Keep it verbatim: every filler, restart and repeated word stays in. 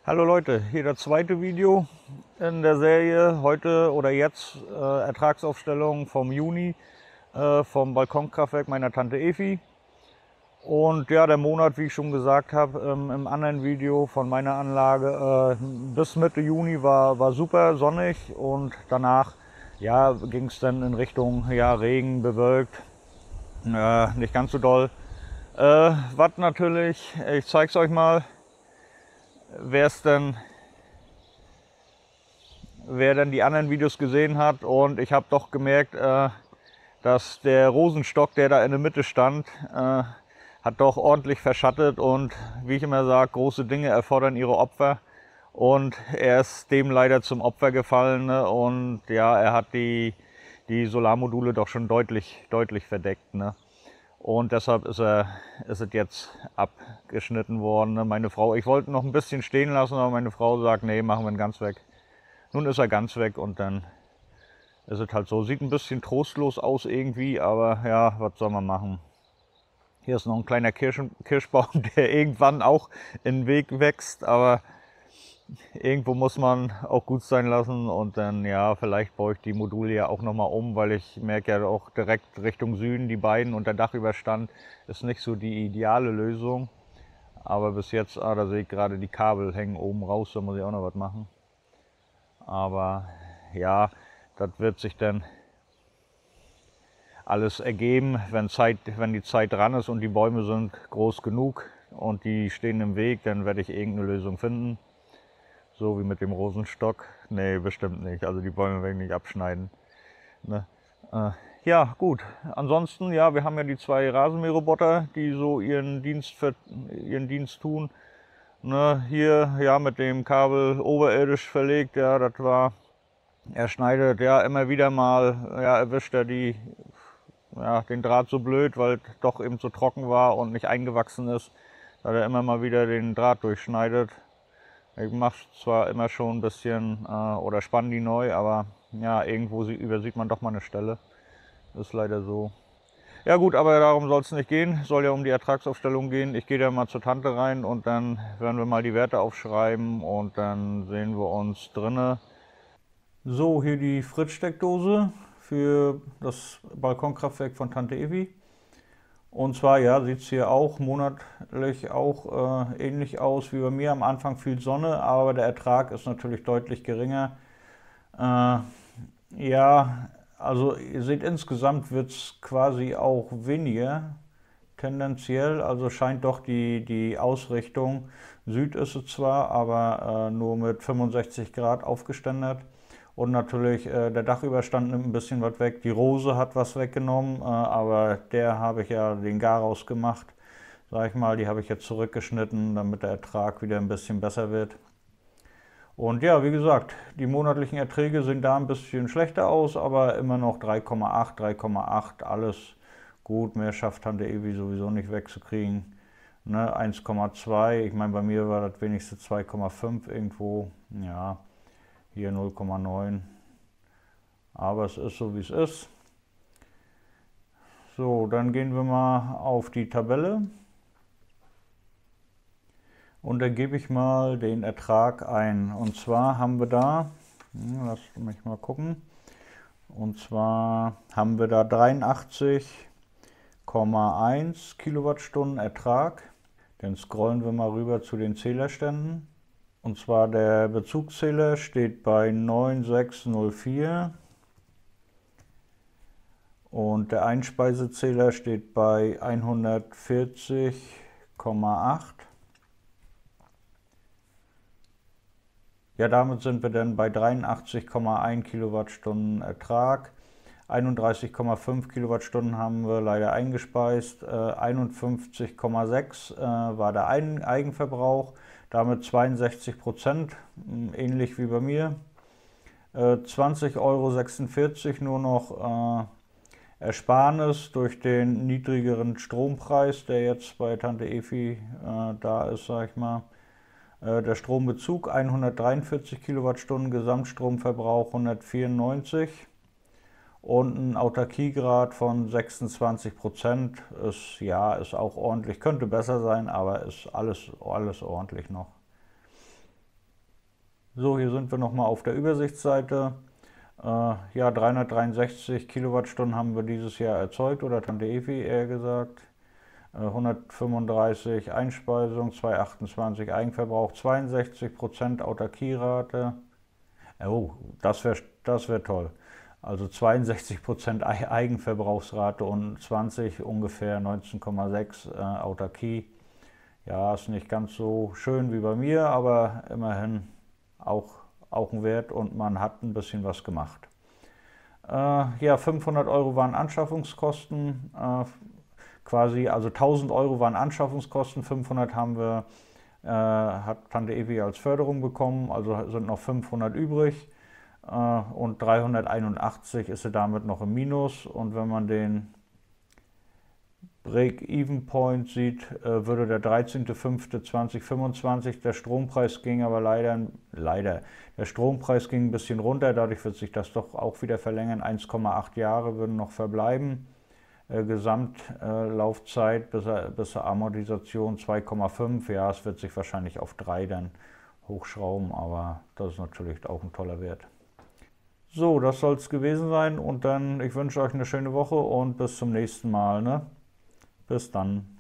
Hallo Leute, hier das zweite Video in der Serie. Heute oder jetzt äh, Ertragsaufstellung vom Juni äh, vom Balkonkraftwerk meiner Tante Evi. Und ja, der Monat, wie ich schon gesagt habe, ähm, im anderen Video von meiner Anlage, äh, bis Mitte Juni war, war super sonnig und danach ja, ging es dann in Richtung ja, Regen, bewölkt, äh, nicht ganz so doll. Äh, was natürlich, ich zeige es euch mal, wer es denn wer dann die anderen Videos gesehen hat, und ich habe doch gemerkt, äh, dass der Rosenstock, der da in der Mitte stand, äh, hat doch ordentlich verschattet, und wie ich immer sage, große Dinge erfordern ihre Opfer, und er ist dem leider zum Opfer gefallen, ne? Und ja, er hat die, die Solarmodule doch schon deutlich, deutlich verdeckt, ne? Und deshalb ist, er, ist es jetzt abgeschnitten worden, ne? Meine Frau, ich wollte noch ein bisschen stehen lassen, aber meine Frau sagt, nee, machen wir ihn ganz weg. Nun ist er ganz weg, und dann ist es halt so. Sieht ein bisschen trostlos aus irgendwie, aber ja, was soll man machen. Hier ist noch ein kleiner Kirschen, Kirschbaum, der irgendwann auch in den Weg wächst, aber irgendwo muss man auch gut sein lassen, und dann ja, vielleicht baue ich die Module ja auch nochmal um, weil ich merke ja auch direkt Richtung Süden, die beiden unter Dachüberstand ist nicht so die ideale Lösung. Aber bis jetzt, ah, da sehe ich gerade, die Kabel hängen oben raus, da muss ich auch noch was machen. Aber ja, das wird sich dann alles ergeben, wenn, Zeit, wenn die Zeit dran ist und die Bäume sind groß genug und die stehen im Weg, dann werde ich irgendeine Lösung finden. So wie mit dem Rosenstock. Nee, bestimmt nicht. Also die Bäume werde ich nicht abschneiden. Ne? Äh, ja, gut. Ansonsten, ja, wir haben ja die zwei Rasenmäherroboter, die so ihren Dienst, für, ihren Dienst tun. Ne, hier ja mit dem Kabel oberirdisch verlegt, ja, das war, er schneidet ja immer wieder mal, ja, erwischt er die, ja, den Draht so blöd, weil es doch eben so trocken war und nicht eingewachsen ist, dass er immer mal wieder den Draht durchschneidet. Ich mache zwar immer schon ein bisschen äh, oder spanne die neu, aber ja, irgendwo übersieht man doch mal eine Stelle. Ist leider so. Ja gut, aber darum soll es nicht gehen. Soll ja um die Ertragsaufstellung gehen. Ich gehe da mal zur Tante rein und dann werden wir mal die Werte aufschreiben und dann sehen wir uns drinne. So, hier die Fritz-Steckdose für das Balkonkraftwerk von Tante Evi. Und zwar, ja, sieht es hier auch monatlich auch äh, ähnlich aus wie bei mir. Am Anfang viel Sonne, aber der Ertrag ist natürlich deutlich geringer. Äh, ja, also ihr seht, insgesamt wird es quasi auch weniger, tendenziell. Also scheint doch die, die Ausrichtung, Süd ist es zwar, aber äh, nur mit fünfundsechzig Grad aufgeständert. Und natürlich äh, der Dachüberstand nimmt ein bisschen was weg. Die Rose hat was weggenommen, äh, aber der habe ich ja den Garaus gemacht, sag ich mal. Die habe ich jetzt zurückgeschnitten, damit der Ertrag wieder ein bisschen besser wird. Und ja, wie gesagt, die monatlichen Erträge sehen da ein bisschen schlechter aus, aber immer noch drei Komma acht, drei Komma acht, alles gut. Mehr schafft Tante Evi sowieso nicht wegzukriegen. Ne, eins Komma zwei, ich meine, bei mir war das wenigstens zwei Komma fünf irgendwo. Ja, hier null Komma neun. Aber es ist so, wie es ist. So, dann gehen wir mal auf die Tabelle. Und da gebe ich mal den Ertrag ein. Und zwar haben wir da, lasst mich mal gucken, und zwar haben wir da dreiundachtzig Komma eins Kilowattstunden Ertrag. Dann scrollen wir mal rüber zu den Zählerständen. Und zwar der Bezugszähler steht bei neun sechs null vier und der Einspeisezähler steht bei hundertvierzig Komma acht. Ja, damit sind wir dann bei dreiundachtzig Komma eins Kilowattstunden Ertrag. einunddreißig Komma fünf Kilowattstunden haben wir leider eingespeist. Äh, einundfünfzig Komma sechs äh, war der Eigenverbrauch, damit zweiundsechzig Prozent, ähnlich wie bei mir. Äh, zwanzig Euro sechsundvierzig nur noch äh, Ersparnis durch den niedrigeren Strompreis, der jetzt bei Tante Evi äh, da ist, sag ich mal. Der Strombezug hundertdreiundvierzig Kilowattstunden, Gesamtstromverbrauch hundertvierundneunzig und ein Autarkiegrad von sechsundzwanzig Prozent. Ist, ja, ist auch ordentlich, könnte besser sein, aber ist alles, alles ordentlich noch. So, hier sind wir nochmal auf der Übersichtsseite. Äh, ja, dreihundertdreiundsechzig Kilowattstunden haben wir dieses Jahr erzeugt, oder Tante Evi eher gesagt. Äh, hundertfünfunddreißig Einspeisung, zweihundertachtundzwanzig Eigenverbrauch, zweiundsechzig Prozent Autarkierate. Oh, das wäre das wär toll. Also zweiundsechzig Prozent Eigenverbrauchsrate und zwanzig ungefähr neunzehn Komma sechs äh, Autarkie. Ja, ist nicht ganz so schön wie bei mir, aber immerhin auch, auch ein Wert und man hat ein bisschen was gemacht. Äh, ja, fünfhundert Euro waren Anschaffungskosten, äh, quasi, also tausend Euro waren Anschaffungskosten, fünfhundert haben wir, äh, hat Tante Evi als Förderung bekommen, also sind noch fünfhundert übrig. Äh, und dreihunderteinundachtzig ist sie damit noch im Minus, und wenn man den Break-Even-Point sieht, äh, würde der dreizehnter fünfter zweitausendfünfundzwanzig, der Strompreis ging aber leider, leider, der Strompreis ging ein bisschen runter, dadurch wird sich das doch auch wieder verlängern, eins Komma acht Jahre würden noch verbleiben, äh, Gesamtlaufzeit äh, bis, bis zur Amortisation zwei Komma fünf, ja, es wird sich wahrscheinlich auf drei dann hochschrauben, aber das ist natürlich auch ein toller Wert. So, das soll es gewesen sein, und dann, ich wünsche euch eine schöne Woche und bis zum nächsten Mal, ne? Bis dann.